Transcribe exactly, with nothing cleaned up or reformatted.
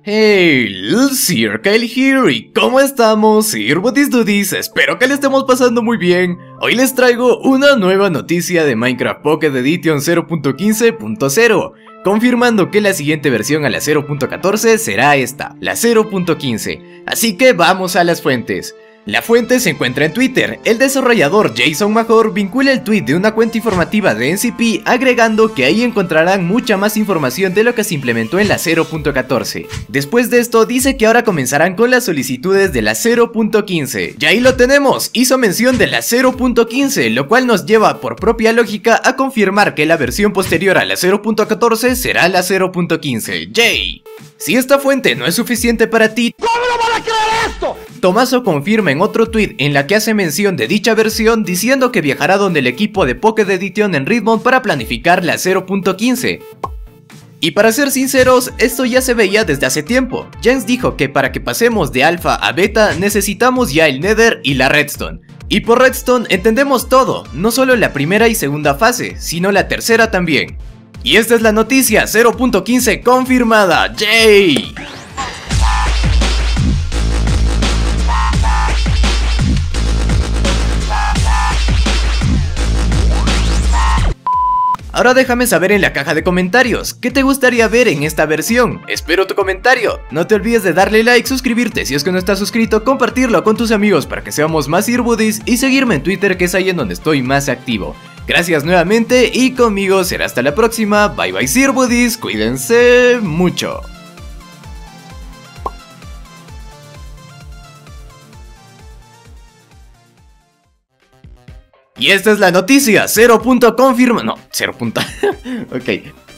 Hey, Sir Kyle here, y ¿cómo estamos, Sir Buddies Dudies? Espero que le estemos pasando muy bien. Hoy les traigo una nueva noticia de Minecraft Pocket Edition cero punto quince punto cero, confirmando que la siguiente versión a la cero punto catorce será esta, la cero punto quince. Así que vamos a las fuentes. La fuente se encuentra en Twitter. El desarrollador Jason Major vincula el tweet de una cuenta informativa de N C P, agregando que ahí encontrarán mucha más información de lo que se implementó en la cero punto catorce. Después de esto dice que ahora comenzarán con las solicitudes de la cero punto quince. Y ahí lo tenemos, hizo mención de la cero punto quince, lo cual nos lleva por propia lógica a confirmar que la versión posterior a la cero punto catorce será la cero punto quince. ¡Yay! Si esta fuente no es suficiente para ti, ¿cómo no van a creer esto? Tomaso confirma en otro tweet en la que hace mención de dicha versión, diciendo que viajará donde el equipo de Pocket Edition en Redmond para planificar la cero punto quince. Y para ser sinceros, esto ya se veía desde hace tiempo. Jens dijo que para que pasemos de alfa a beta necesitamos ya el Nether y la Redstone. Y por Redstone entendemos todo, no solo la primera y segunda fase, sino la tercera también. Y esta es la noticia, cero punto quince confirmada, ¡yay! Ahora déjame saber en la caja de comentarios, ¿qué te gustaría ver en esta versión? Espero tu comentario. No te olvides de darle like, suscribirte si es que no estás suscrito, compartirlo con tus amigos para que seamos más Sir Buddies y seguirme en Twitter, que es ahí en donde estoy más activo. Gracias nuevamente y conmigo será hasta la próxima. Bye bye Sir Buddies, cuídense mucho. Y esta es la noticia, cero punto confirma, no, cero. Ok.